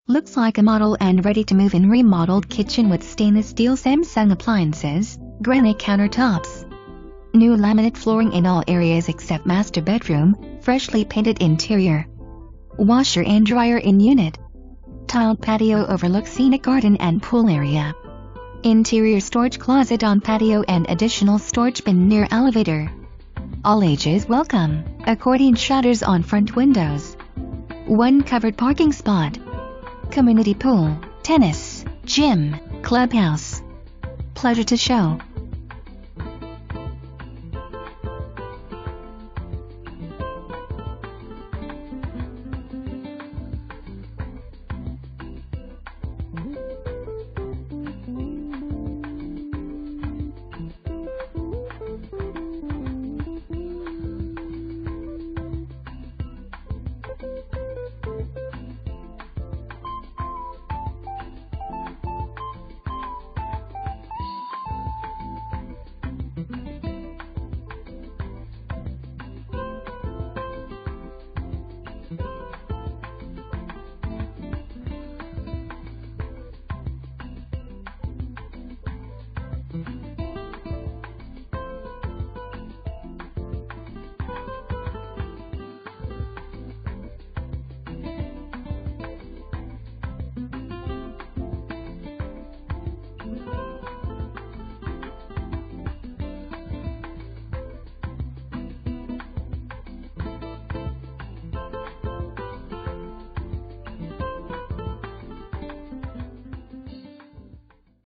Looks like a model and ready-to-move-in remodeled kitchen with stainless steel Samsung appliances, granite countertops. New laminate flooring in all areas except master bedroom, freshly painted interior. Washer and dryer in unit. Tiled patio overlooks scenic garden and pool area. Interior storage closet on patio and additional storage bin near elevator. All ages welcome. Accordion shutters on front windows. One covered parking spot. Community pool, tennis, gym, clubhouse. Pleasure to show.